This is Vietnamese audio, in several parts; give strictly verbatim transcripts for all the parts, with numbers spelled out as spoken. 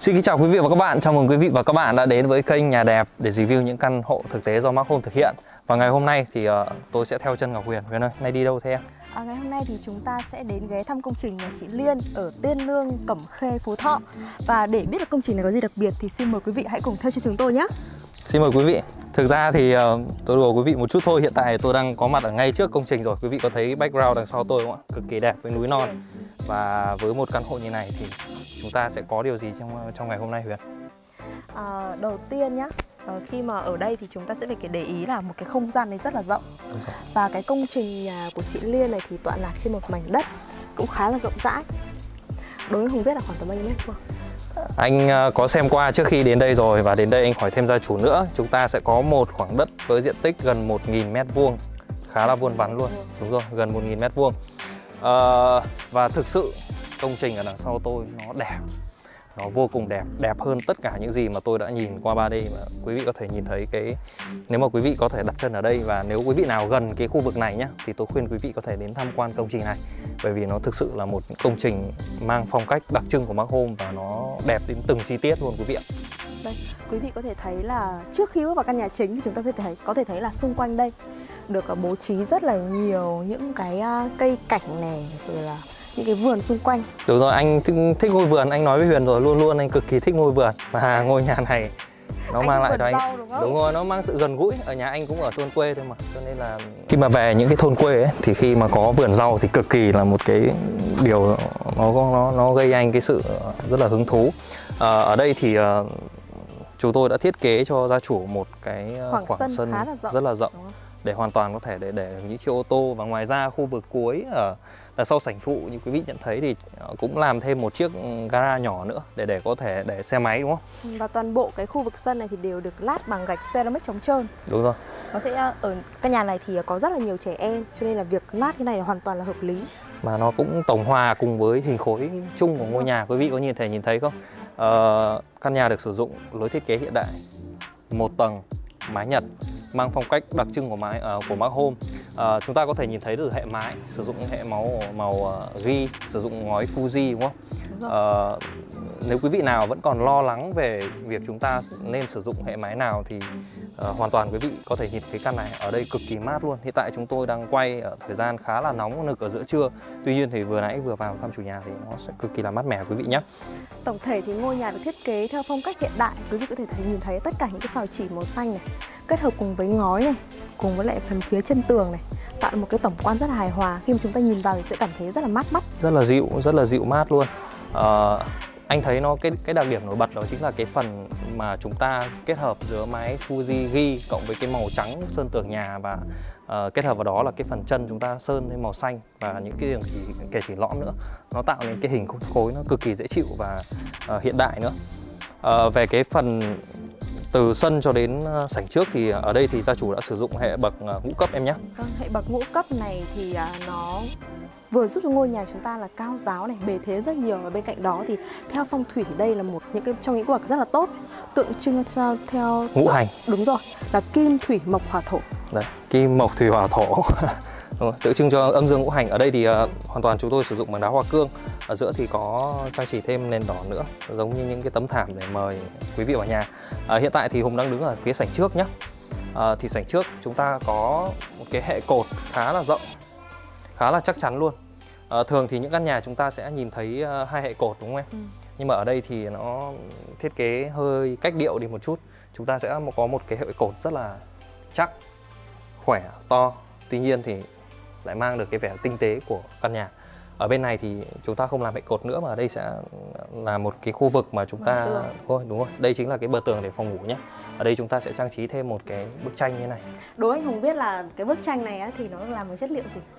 Xin kính chào quý vị và các bạn, chào mừng quý vị và các bạn đã đến với kênh Nhà Đẹp để review những căn hộ thực tế do Mark Home thực hiện. Và ngày hôm nay thì uh, tôi sẽ theo chân Ngọc Huyền. Huyền ơi, nay đi đâu thế em? À, ngày hôm nay thì chúng ta sẽ đến ghé thăm công trình nhà chị Liên ở Tiên Lương, Cẩm Khê, Phú Thọ. Và để biết được công trình này có gì đặc biệt thì xin mời quý vị hãy cùng theo chân chúng tôi nhé. Xin mời quý vị. Thực ra thì uh, tôi đùa quý vị một chút thôi. Hiện tại tôi đang có mặt ở ngay trước công trình rồi. Quý vị có thấy background đằng sau tôi không ạ? Cực kỳ đẹp với núi non. Và với một căn hộ như này thì chúng ta sẽ có điều gì trong trong ngày hôm nay, Huyền? À, đầu tiên nhá, khi mà ở đây thì chúng ta sẽ phải để ý là một cái không gian này rất là rộng. Và cái công trình nhà của chị Liên này thì tọa lạc trên một mảnh đất cũng khá là rộng rãi. Đối với Hùng biết là khoảng tầm bao nhiêu mét vuông? Anh có xem qua trước khi đến đây rồi, và đến đây anh hỏi thêm gia chủ nữa. Chúng ta sẽ có một khoảng đất với diện tích gần một nghìn mét vuông, khá là vuông vắn luôn. Đúng rồi, gần một nghìn mét vuông. à, Và thực sự công trình ở đằng sau tôi nó đẹp, nó vô cùng đẹp, đẹp hơn tất cả những gì mà tôi đã nhìn qua ba D. Mà quý vị có thể nhìn thấy cái, nếu mà quý vị có thể đặt chân ở đây, và nếu quý vị nào gần cái khu vực này nhé, thì tôi khuyên quý vị có thể đến tham quan công trình này, bởi vì nó thực sự là một công trình mang phong cách đặc trưng của Mark Home và nó đẹp đến từng chi tiết luôn quý vị ạ. Đây, quý vị có thể thấy là trước khi bước vào căn nhà chính thì chúng ta có thể thấy, có thể thấy là xung quanh đây được bố trí rất là nhiều những cái cây cảnh này, rồi là những cái vườn xung quanh. Đúng rồi, anh thích, thích ngôi vườn, anh nói với Huyền rồi, luôn luôn anh cực kỳ thích ngôi vườn. Và ngôi nhà này nó anh mang lại cho anh rau, đúng, đúng rồi, nó mang sự gần gũi. Ở nhà anh cũng ở thôn quê thôi mà, cho nên là khi mà về những cái thôn quê ấy, thì khi mà có vườn rau thì cực kỳ là một cái điều nó nó nó gây anh cái sự rất là hứng thú. À, ở đây thì uh, chúng tôi đã thiết kế cho gia chủ một cái khoảng, khoảng sân, sân khá là rộng, rất là rộng để hoàn toàn có thể để để những chiếc ô tô. Và ngoài ra khu vực cuối ở đằng sau sảnh phụ như quý vị nhận thấy thì cũng làm thêm một chiếc gara nhỏ nữa để để có thể để xe máy, đúng không? Và toàn bộ cái khu vực sân này thì đều được lát bằng gạch ceramic chống trơn. Đúng rồi. Nó sẽ ở căn nhà này thì có rất là nhiều trẻ em, cho nên là việc lát cái này hoàn toàn là hợp lý. Mà nó cũng tổng hòa cùng với hình khối chung của ngôi nhà. Quý vị có nhìn thể nhìn thấy không? Ờ, căn nhà được sử dụng lối thiết kế hiện đại, một tầng, mái Nhật, mang phong cách đặc trưng của mái uh, của Mark Home. Uh, chúng ta có thể nhìn thấy được hệ mái sử dụng hệ màu màu uh, ghi, sử dụng ngói Fuji, đúng không? Đúng uh, nếu quý vị nào vẫn còn lo lắng về việc chúng ta nên sử dụng hệ mái nào thì uh, hoàn toàn quý vị có thể nhìn cái căn này ở đây cực kỳ mát luôn. Hiện tại chúng tôi đang quay ở thời gian khá là nóng nực ở giữa trưa. Tuy nhiên thì vừa nãy vừa vào thăm chủ nhà thì nó sẽ cực kỳ là mát mẻ quý vị nhé. Tổng thể thì ngôi nhà được thiết kế theo phong cách hiện đại. Quý vị có thể thấy, nhìn thấy tất cả những cái phào chỉ màu xanh này kết hợp cùng với ngói này, cùng với lại phần phía chân tường này, tạo một cái tổng quan rất là hài hòa. Khi mà chúng ta nhìn vào thì sẽ cảm thấy rất là mát mắt, rất là dịu, rất là dịu mát luôn. Uh, anh thấy nó cái cái đặc điểm nổi bật đó chính là cái phần mà chúng ta kết hợp giữa mái Fuji ghi cộng với cái màu trắng sơn tường nhà, và uh, kết hợp vào đó là cái phần chân chúng ta sơn lên màu xanh và những cái đường chỉ kẻ chỉ lõm nữa. Nó tạo nên cái hình khối nó cực kỳ dễ chịu và uh, hiện đại nữa. Uh, về cái phần từ sân cho đến uh, sảnh trước thì ở đây thì gia chủ đã sử dụng hệ bậc uh, ngũ cấp em nhé. Vâng, hệ bậc ngũ cấp này thì uh, nó vừa giúp cho ngôi nhà chúng ta là cao ráo này, bề thế rất nhiều. Và bên cạnh đó thì theo phong thủy đây là một những cái trong những bậc rất là tốt, tượng trưng theo, theo ngũ hành. Đúng rồi, là kim thủy mộc hỏa thổ. Đấy, kim mộc thủy hỏa thổ. Đúng rồi, tượng trưng cho âm dương ngũ hành. Ở đây thì uh, hoàn toàn chúng tôi sử dụng bằng đá hoa cương. Ở giữa thì có trang trí thêm nền đỏ nữa, giống như những cái tấm thảm để mời quý vị vào nhà. uh, Hiện tại thì Hùng đang đứng ở phía sảnh trước nhé. uh, Thì sảnh trước chúng ta có một cái hệ cột khá là rộng, khá là chắc chắn luôn. uh, Thường thì những căn nhà chúng ta sẽ nhìn thấy uh, hai hệ cột, đúng không em? Ừ. Nhưng mà ở đây thì nó thiết kế hơi cách điệu đi một chút. Chúng ta sẽ có một cái hệ cột rất là chắc, khỏe, to. Tuy nhiên thì lại mang được cái vẻ tinh tế của căn nhà. Ở bên này thì chúng ta không làm hệ cột nữa, mà ở đây sẽ là một cái khu vực mà chúng ta đúng rồi, đúng rồi, đây chính là cái bờ tường để phòng ngủ nhé. Ở đây chúng ta sẽ trang trí thêm một cái bức tranh như thế này. Đố anh Hùng biết là cái bức tranh này á, thì nó làm với chất liệu gì?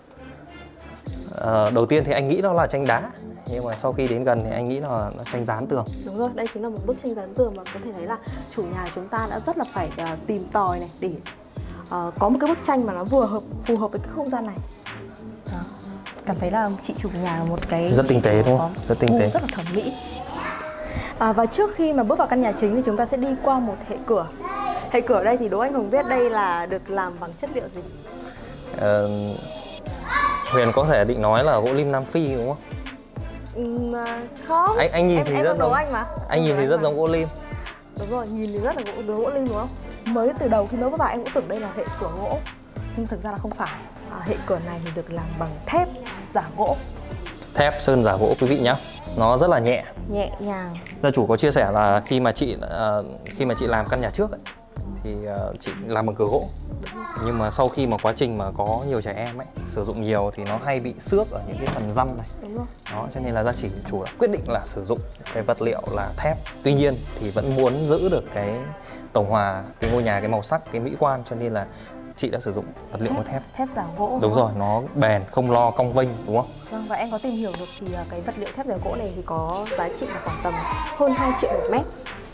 À, đầu tiên thì anh nghĩ nó là tranh đá, nhưng mà sau khi đến gần thì anh nghĩ là nó tranh dán tường. Đúng rồi, đây chính là một bức tranh dán tường mà có thể thấy là chủ nhà chúng ta đã rất là phải uh, tìm tòi này để uh, có một cái bức tranh mà nó vừa hợp phù hợp với cái không gian này. Đó. Cảm thấy là chị chủ nhà một cái rất tinh tế, đúng không? Rất tinh tế, rất là thẩm mỹ. À, và trước khi mà bước vào căn nhà chính thì chúng ta sẽ đi qua một hệ cửa. Hệ cửa ở đây thì Đỗ Anh Hùng biết đây là được làm bằng chất liệu gì? Uh, Huyền có thể định nói là gỗ lim Nam Phi, đúng không? Ừ, không. Anh anh nhìn em, thì em rất giống anh mà. Anh nhìn thì rất giống gỗ lim. Đúng rồi, nhìn thì rất là gỗ, gỗ lim đúng không? Mới từ đầu khi mới vào em cũng tưởng đây là hệ cửa gỗ, nhưng thực ra là không phải. À, hệ cửa này thì được làm bằng thép giả gỗ. Thép sơn giả gỗ quý vị nhé. Nó rất là nhẹ. Nhẹ nhàng. Gia chủ có chia sẻ là khi mà chị uh, khi mà chị làm căn nhà trước ấy, thì uh, chị làm bằng cửa gỗ. Nhưng mà sau khi mà quá trình mà có nhiều trẻ em ấy sử dụng nhiều thì nó hay bị xước ở những cái phần răm này. Đúng rồi. Đó, cho nên là gia chỉ chủ đã quyết định là sử dụng cái vật liệu là thép. Tuy nhiên thì vẫn muốn giữ được cái tổng hòa cái ngôi nhà, cái màu sắc, cái mỹ quan, cho nên là chị đã sử dụng vật liệu Thép, của thép. thép giả gỗ. Đúng rồi, nó bền, không lo cong vênh, đúng không? Vâng, và em có tìm hiểu được thì cái vật liệu thép giả gỗ này thì có giá trị là khoảng tầm hơn hai triệu một mét.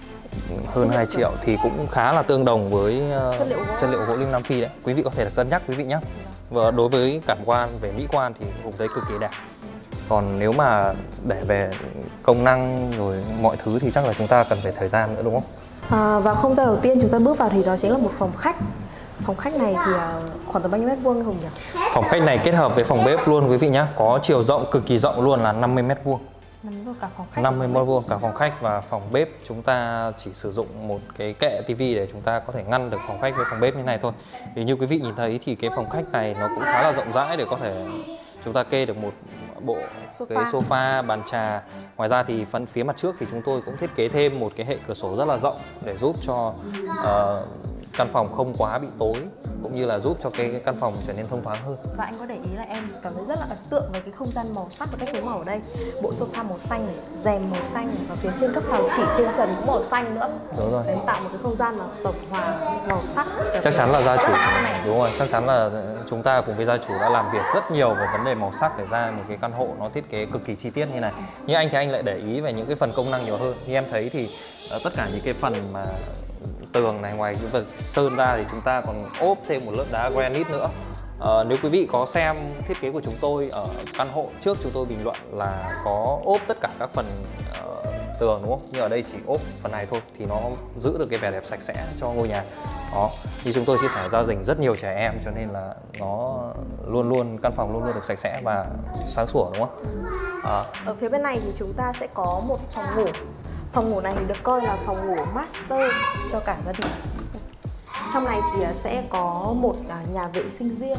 Hơn hai triệu thì cũng khá là tương đồng với uh, chất liệu gỗ, chất liệu gỗ lim Nam Phi đấy. Quý vị có thể là cân nhắc quý vị nhé. Và đối với cảm quan về mỹ quan thì vùng đấy cực kỳ đẹp. Còn nếu mà để về công năng rồi mọi thứ thì chắc là chúng ta cần phải thời gian nữa, đúng không? À, và không gian đầu tiên chúng ta bước vào thì đó chính là một phòng khách. Phòng khách này thì uh, khoảng tầm bao nhiêu mét vuông Hùng nhỉ? Phòng khách này kết hợp với phòng bếp luôn quý vị nhé. Có chiều rộng cực kỳ rộng luôn là năm mươi mét vuông. Cả phòng khách năm mươi mét vuông cả phòng khách và phòng bếp. Chúng ta chỉ sử dụng một cái kệ tivi để chúng ta có thể ngăn được phòng khách với phòng bếp như này thôi. Thì như quý vị nhìn thấy thì cái phòng khách này nó cũng khá là rộng rãi để có thể chúng ta kê được một bộ sofa. Cái sofa, bàn trà. Ngoài ra thì phần phía mặt trước thì chúng tôi cũng thiết kế thêm một cái hệ cửa sổ rất là rộng để giúp cho uh, căn phòng không quá bị tối, cũng như là giúp cho cái, cái căn phòng trở nên thông thoáng hơn. Và anh có để ý là em cảm thấy rất là ấn tượng với cái không gian màu sắc và cách phối màu ở đây. Bộ sofa màu xanh này, rèm màu xanh này, và phía trên các phào chỉ trên trần cũng màu xanh nữa. Đúng rồi. Để tạo một cái không gian mà tổng hòa màu sắc. Chắc chắn là gia chủ đúng rồi, chắc chắn là chúng ta cùng với gia chủ đã làm việc rất nhiều về vấn đề màu sắc để ra một cái căn hộ nó thiết kế cực kỳ chi tiết như này. Nhưng anh thì anh lại để ý về những cái phần công năng nhiều hơn. Như em thấy thì uh, tất cả những cái phần mà tường này, ngoài cái vật sơn ra thì chúng ta còn ốp thêm một lớp đá granite nữa. À, nếu quý vị có xem thiết kế của chúng tôi ở căn hộ trước, chúng tôi bình luận là có ốp tất cả các phần uh, tường, đúng không? Nhưng ở đây chỉ ốp phần này thôi thì nó giữ được cái vẻ đẹp sạch sẽ cho ngôi nhà. Đó, như chúng tôi chia sẻ, gia đình rất nhiều trẻ em cho nên là nó luôn luôn căn phòng luôn luôn được sạch sẽ và sáng sủa, đúng không? À. Ở phía bên này thì chúng ta sẽ có một phòng ngủ. Phòng ngủ này được coi là phòng ngủ master cho cả gia đình. Trong này thì sẽ có một nhà vệ sinh riêng.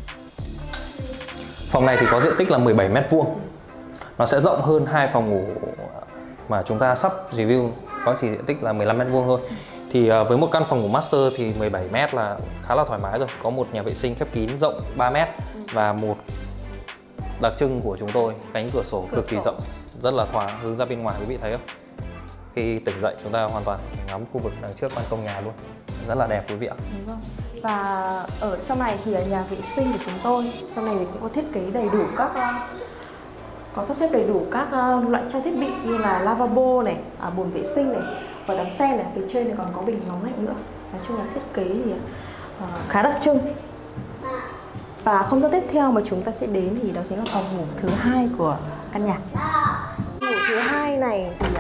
Phòng này thì có diện tích là mười bảy mét vuông. Nó sẽ rộng hơn hai phòng ngủ mà chúng ta sắp review, có chỉ diện tích là mười lăm mét vuông thôi. Thì với một căn phòng ngủ master thì mười bảy mét là khá là thoải mái rồi. Có một nhà vệ sinh khép kín rộng ba mét và một đặc trưng của chúng tôi, cánh cửa sổ cực kỳ rộng, rất là thoáng hướng ra bên ngoài, quý vị thấy không? Khi tỉnh dậy chúng ta hoàn toàn ngắm khu vực đằng trước ban công nhà luôn, rất là đẹp quý vị ạ. Đúng không? Và ở trong này thì nhà vệ sinh của chúng tôi, trong này thì cũng có thiết kế đầy đủ các có sắp xếp đầy đủ các loại trang thiết bị như là lavabo này, bồn vệ sinh này, và tắm sen này, phía trên này còn có bình nóng lạnh nữa. Nói chung là thiết kế thì khá đặc trưng. Và không gian tiếp theo mà chúng ta sẽ đến thì đó chính là phòng ngủ thứ hai của căn nhà. Phòng ngủ thứ hai này thì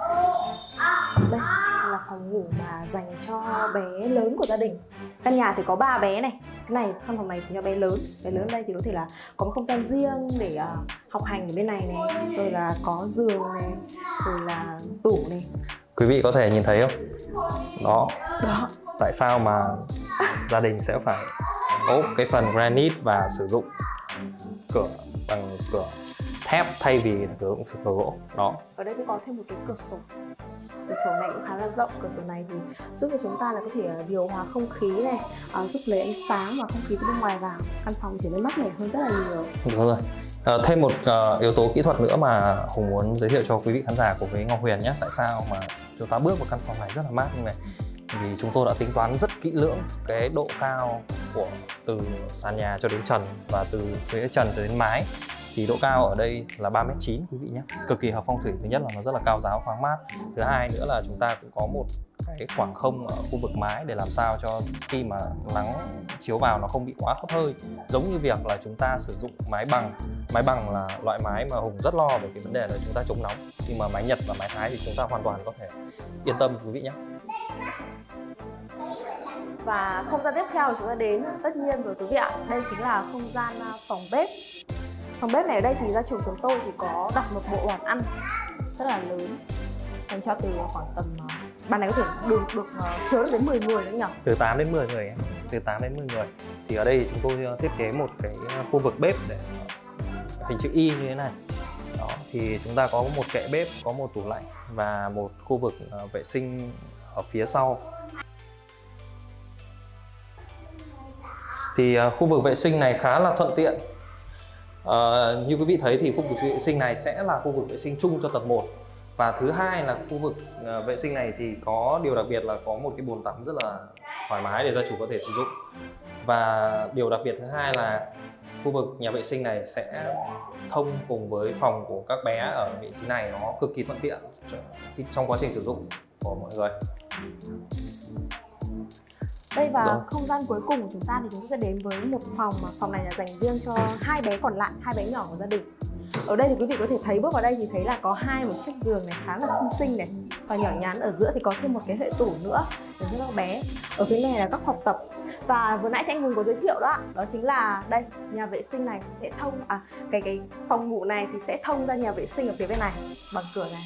đây là phòng ngủ mà dành cho bé lớn của gia đình. Căn nhà thì có ba bé này. Cái này, căn phòng này thì cho bé lớn. Bé lớn ở đây thì có thể là có một không gian riêng để uh, học hành ở bên này này, rồi là có giường này, rồi là tủ này. Quý vị có thể nhìn thấy không? Đó. Đó. Tại sao mà gia đình sẽ phải ốp cái phần granite và sử dụng cửa bằng cửa thép thay vì cửa cửa gỗ. Đó. Ở đây cũng có thêm một cái cửa sổ. Cửa sổ này cũng khá là rộng. Cửa sổ này thì giúp cho chúng ta là có thể điều hòa không khí này, uh, giúp lấy ánh sáng và không khí từ bên ngoài vào. Căn phòng trở nên mát mẻ hơn rất là nhiều. Đúng rồi. À, thêm một uh, yếu tố kỹ thuật nữa mà Hùng muốn giới thiệu cho quý vị khán giả của với Ngọc Huyền nhé. Tại sao mà chúng ta bước vào căn phòng này rất là mát như vậy? Vì chúng tôi đã tính toán rất kỹ lưỡng cái độ cao của từ sàn nhà cho đến trần và từ phía trần cho đến mái. Thì độ cao ở đây là ba mét chín quý vị nhé. Cực kỳ hợp phong thủy. Thứ nhất là nó rất là cao ráo, thoáng mát. Thứ hai nữa là chúng ta cũng có một cái khoảng không ở khu vực mái để làm sao cho khi mà nắng chiếu vào nó không bị quá hắt hơi. Giống như việc là chúng ta sử dụng mái bằng. Mái bằng là loại mái mà Hùng rất lo về cái vấn đề là chúng ta chống nóng. Nhưng mà mái Nhật và mái Thái thì chúng ta hoàn toàn có thể yên tâm quý vị nhé. Và không gian tiếp theo chúng ta đến tất nhiên rồi quý vị ạ. Đây chính là không gian phòng bếp. Phòng bếp này ở đây thì gia chủ chúng tôi thì có đặt một bộ bàn ăn rất là lớn dành cho từ khoảng tầm bàn này có thể được được uh, chứa được đến mười người nữa nhỉ? Từ tám đến mười người em. Từ tám đến mười người. Thì ở đây thì chúng tôi thiết kế một cái khu vực bếp để hình chữ Y như thế này. Đó, thì chúng ta có một kệ bếp, có một tủ lạnh và một khu vực uh, vệ sinh ở phía sau. Thì uh, khu vực vệ sinh này khá là thuận tiện. Uh, như quý vị thấy thì khu vực vệ sinh này sẽ là khu vực vệ sinh chung cho tầng một. Và thứ hai là khu vực uh, vệ sinh này thì có điều đặc biệt là có một cái bồn tắm rất là thoải mái để gia chủ có thể sử dụng. Và điều đặc biệt thứ hai là khu vực nhà vệ sinh này sẽ thông cùng với phòng của các bé ở vị trí này, nó cực kỳ thuận tiện trong quá trình sử dụng của mọi người. Đây và Rồi. Không gian cuối cùng của chúng ta thì chúng ta sẽ đến với một phòng mà phòng này là dành riêng cho hai bé còn lại, hai bé nhỏ của gia đình. Ở đây thì quý vị có thể thấy bước vào đây thì thấy là có hai một chiếc giường này khá là xinh xinh này và nhỏ nhắn, ở giữa thì có thêm một cái hệ tủ nữa để cho các bé. Ở phía này là các học tập. Và vừa nãy thì anh Hùng có giới thiệu đó, đó chính là đây, nhà vệ sinh này sẽ thông à cái cái phòng ngủ này thì sẽ thông ra nhà vệ sinh ở phía bên này bằng cửa này.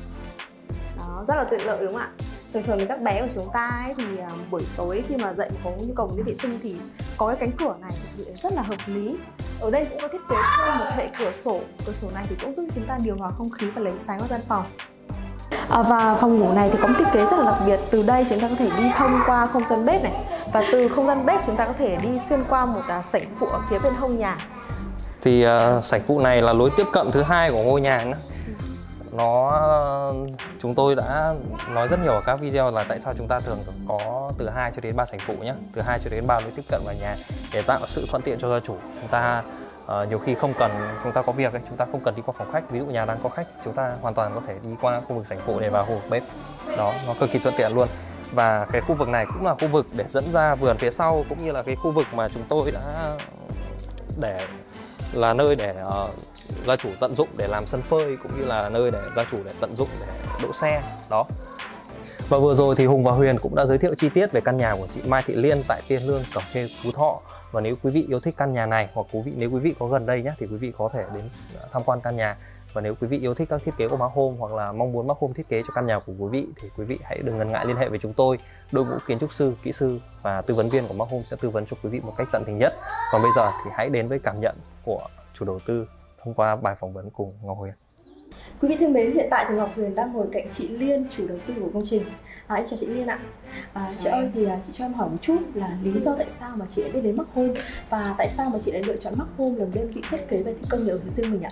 Đó, rất là tiện lợi đúng không ạ? Thường thường thì các bé của chúng ta ấy, thì uh, buổi tối khi mà dậy có nhu cầu đi vệ sinh thì có cái cánh cửa này thì rất là hợp lý. Ở đây cũng có thiết kế thêm một hệ cửa sổ. Cửa sổ này thì cũng giúp chúng ta điều hòa không khí và lấy sáng ở gian phòng. À, và phòng ngủ này thì có một thiết kế rất là đặc biệt. Từ đây chúng ta có thể đi thông qua không gian bếp này, và từ không gian bếp chúng ta có thể đi xuyên qua một uh, sảnh phụ ở phía bên hông nhà. Thì uh, sảnh phụ này là lối tiếp cận thứ hai của ngôi nhà nữa. Nó chúng tôi đã nói rất nhiều ở các video là tại sao chúng ta thường có từ hai cho đến ba sảnh phụ nhé, từ hai cho đến ba lối tiếp cận vào nhà để tạo sự thuận tiện cho gia chủ. Chúng ta uh, nhiều khi không cần, chúng ta có việc ấy, chúng ta không cần đi qua phòng khách, ví dụ nhà đang có khách, chúng ta hoàn toàn có thể đi qua khu vực sảnh phụ để vào khu vực bếp. Đó, nó cực kỳ thuận tiện luôn. Và cái khu vực này cũng là khu vực để dẫn ra vườn phía sau, cũng như là cái khu vực mà chúng tôi đã để là nơi để uh, gia chủ tận dụng để làm sân phơi, cũng như là nơi để gia chủ để tận dụng để đỗ xe. Đó. Và vừa rồi thì Hùng và Huyền cũng đã giới thiệu chi tiết về căn nhà của chị Mai Thị Liên tại Tiên Lương, Cẩm Khê, Phú Thọ. Và nếu quý vị yêu thích căn nhà này, hoặc quý vị nếu quý vị có gần đây nhé, thì quý vị có thể đến tham quan căn nhà. Và nếu quý vị yêu thích các thiết kế của Mark Home, hoặc là mong muốn Mark Home thiết kế cho căn nhà của quý vị, thì quý vị hãy đừng ngần ngại liên hệ với chúng tôi. Đội ngũ kiến trúc sư, kỹ sư và tư vấn viên của Mark Home sẽ tư vấn cho quý vị một cách tận tình nhất. Còn bây giờ thì hãy đến với cảm nhận của chủ đầu tư thông qua bài phỏng vấn cùng Ngọc Huyền. Quý vị thân mến, hiện tại thì Ngọc Huyền đang ngồi cạnh chị Liên, chủ đầu tư của công trình. À, em chào chị Liên ạ. À, chị ơi, thì chị cho em hỏi một chút là lý do tại sao mà chị lại biết đến Mark Home, và tại sao mà chị lại lựa chọn Mark Home làm đơn vị thiết kế và thi công nhà ở riêng mình ạ?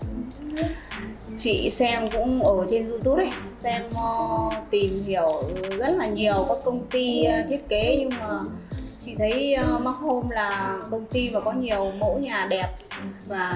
Chị xem cũng ở trên YouTube ấy, xem uh, tìm hiểu rất là nhiều các công ty uh, thiết kế, nhưng mà chị thấy uh, Mark Home là công ty mà có nhiều mẫu nhà đẹp, và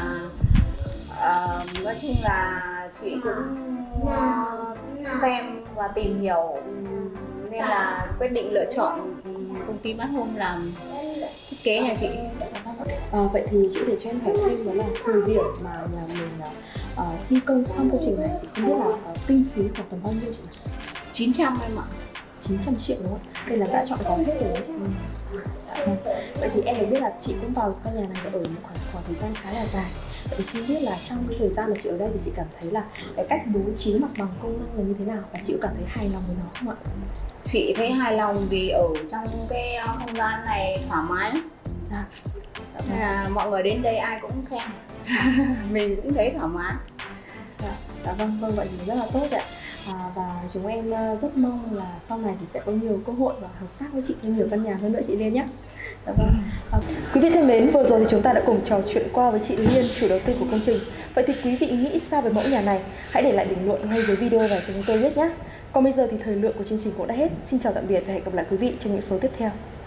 uh, nói chung là chị cũng uh, xem và tìm hiểu, nên là quyết định lựa chọn công ty Mark Home làm thiết kế nhà chị. À, vậy thì chị có thể cho em hỏi thêm đó là thời điểm mà nhà mình uh, thi công xong công trình này thì không biết là có kinh phí khoảng tầm bao nhiêu chị? chín trăm em ạ. chín trăm triệu đúng không? Đây là đã chọn gói hết rồi đấy chị. Ừ. Vậy thì em được biết là chị cũng vào căn nhà này và ở một khoảng, khoảng thời gian khá là dài. Vậy thì không biết là trong cái thời gian mà chị ở đây thì chị cảm thấy là cái cách bố trí mặt bằng công năng là như thế nào, và chị có cảm thấy hài lòng với nó không ạ? Chị thấy hài lòng vì ở trong cái không gian này thoải mái. Dạ. À, mọi người đến đây ai cũng khen. Mình cũng thấy thoải mái. Dạ, dạ vâng, vâng vậy thì rất là tốt ạ. À, và chúng em rất mong là sau này thì sẽ có nhiều cơ hội và hợp tác với chị trong nhiều căn nhà hơn nữa chị Liên nhé. Dạ vâng. À, quý vị thân mến, vừa rồi thì chúng ta đã cùng trò chuyện qua với chị Liên, chủ đầu tư của công trình. Vậy thì quý vị nghĩ sao về mẫu nhà này? Hãy để lại bình luận ngay dưới video và cho chúng tôi biết nhé. Còn bây giờ thì thời lượng của chương trình cũng đã hết. Xin chào tạm biệt và hẹn gặp lại quý vị trong những số tiếp theo.